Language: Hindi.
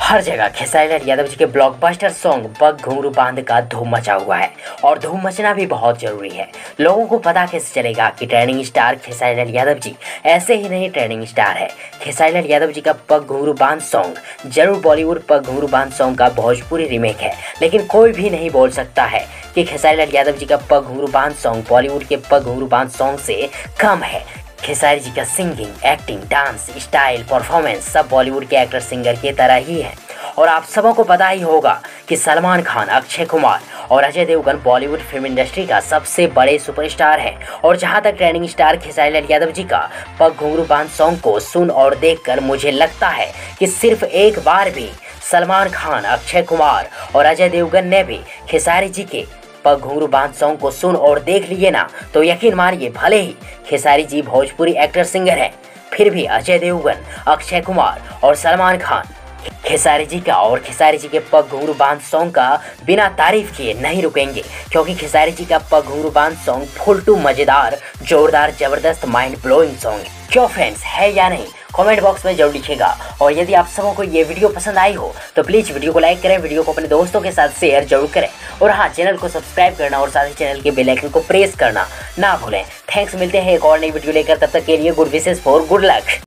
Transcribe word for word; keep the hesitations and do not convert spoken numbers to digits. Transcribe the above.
हर जगह खेसारी लाल यादव जी के ब्लॉकबस्टर सॉन्ग पग घुंघरू बांध का धूम मचा हुआ है और धूम मचना भी बहुत जरूरी है। लोगों को पता कैसे चलेगा कि ट्रेंडिंग स्टार खेसारी लाल यादव जी ऐसे ही नहीं ट्रेंडिंग स्टार है। खेसारी लाल यादव जी का पग घुंघरू बांध सॉन्ग जरूर बॉलीवुड पग घुंघरू बांध सॉन्ग का भोजपुरी रीमेक है, लेकिन कोई भी नहीं बोल सकता है कि खेसारी लाल यादव जी का पग घुंघरू बांध सॉन्ग बॉलीवुड के पग घुंघरू बांध सॉन्ग से कम है। खेसारी जी का singing, acting, dance style, performance सब बॉलीवुड के एक्टर सिंगर की तरह ही है। और आप सबों को पता ही होगा कि सलमान खान, अक्षय कुमार और Ajay Devgan Bollywood film industry का सबसे बड़े सुपरस्टार हैं। और जहां तक ट्रेंडिंग स्टार खेसारी लाल यादव जी का पग घुंघरू बांध सॉन्ग को सुन और देखकर मुझे लगता है कि सिर्फ एक बार भी सलमान खान, अक्षय कुमार और अजय देवगन ने भी खेसारी जी के पग घुंघरू बांध सॉन्ग को सुन और देख लिए ना, तो यकीन मानिए भले ही खेसारी जी भोजपुरी एक्टर सिंगर हैं, फिर भी अजय देवगन, अक्षय कुमार और सलमान खान खेसारी जी का और खेसारी जी के पग घुंघरू बांध सॉन्ग का बिना तारीफ किए नहीं रुकेंगे, क्योंकि खेसारी जी का पग घुंघरू बांध सॉन्ग फुल टू मजेदार, जोरदार, जबरदस्त, माइंड ब्लोइंग सॉन्ग है। क्यों फ्रेंड्स, है या नहीं कमेंट बॉक्स में जरूर लिखिएगा। और यदि आप सबों को ये वीडियो पसंद आई हो तो प्लीज़ वीडियो को लाइक करें, वीडियो को अपने दोस्तों के साथ शेयर जरूर करें और हाँ, चैनल को सब्सक्राइब करना और साथ ही चैनल के बेल आइकन को प्रेस करना ना भूलें। थैंक्स, मिलते हैं एक और नई वीडियो लेकर, तब तक के लिए good wishes for good luck.